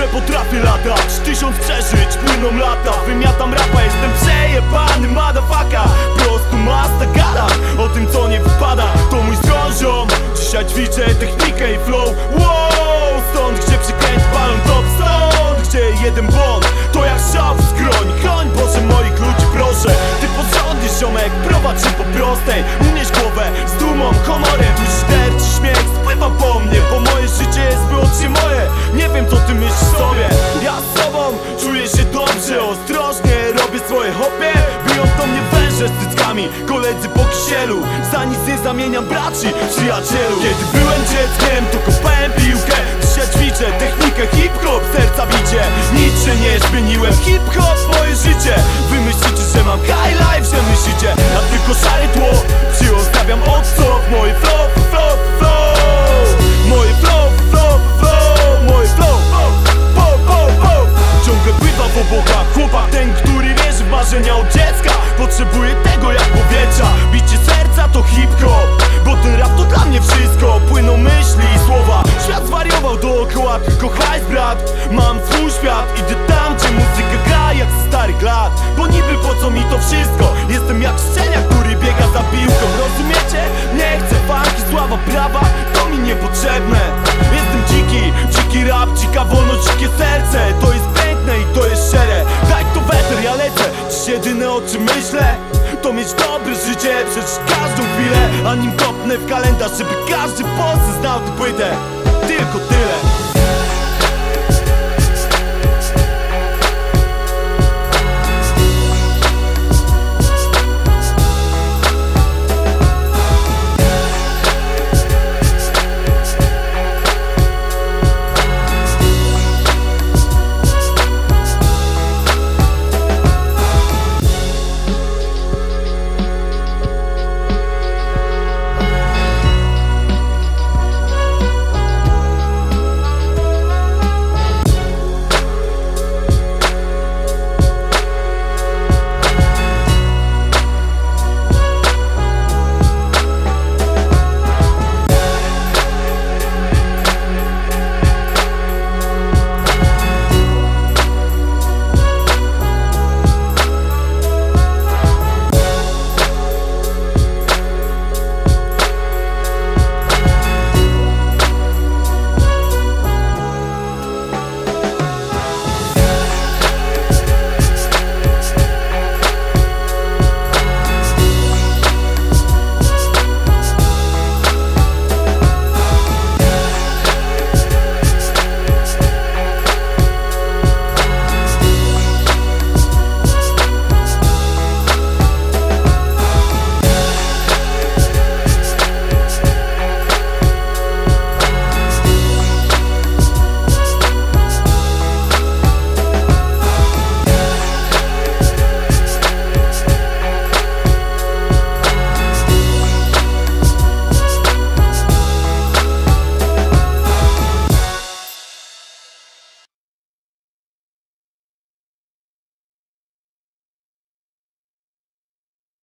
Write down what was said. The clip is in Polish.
że potrafię latać. 1000 przeżyć, płyną lata. Wymiatam rapa, jestem przejebany motherfucker. Prostu masta gada o tym co nie wypada. To mój ziom. Dzisiaj ćwiczę technikę i flow. Wow, stąd gdzie przykręć balon top. Stąd gdzie jeden błąd to jak szaf w skroń. Chroń Boże moich ludzi proszę. Ty porządny ziomek, prowadź się po prostej. Unieś głowę z dumą, honorem. Tu sterczy śmiech, spływa po mnie. Bo moje życie jest wyłącznie moje. Nie wiem co ty myślisz sobie. Ja z sobą czuję się dobrze. Ostrożnie robię swoje hobby. Biją do mnie węże z cyckami, koledzy po kisielu. Za nic nie zamieniam braci, przyjacielu. Kiedy byłem dzieckiem to kopałem piłkę. Dzisiaj ćwiczę technikę hip-hop, serca bicie. Nic się nie zmieniłem, hip-hop moje życie. Wy myślicie, że mam high life, że myślicie, a tylko szare tło. Przystawiam od co w moje flow, flow, flow. Moje flow, flow, flow. Moje flow, ciągle pływa w obłokach. Chłopak ten, który wierzy w marzenia od dziecka. Potrzebuje tego jak powietrza. Bicie serca to hip-hop, bo ten rap to dla mnie wszystko. Płyną myśli i słowa. Świat zwariował dookoła, tylko hajs brat. Mam swój świat, idę tam gdzie muzyka gra jak z starych lat. Bo niby po co mi to wszystko? Jestem jak szczenia, który biega za piłką. Rozumiecie? Nie chcę walki, sława, prawa, to mi niepotrzebne. Jestem dziki, dziki rap, dzika wolność, dzikie serce. To jest piękne i to jest szczere. Daj to weter, ja lecę. Dziś jedyne o czym myślę to mieć dobre życie, przeżyć każdą chwilę. A nim kopnę w kalendarz, żeby każdy w Polsce znał tę płytę. Tylko tyle.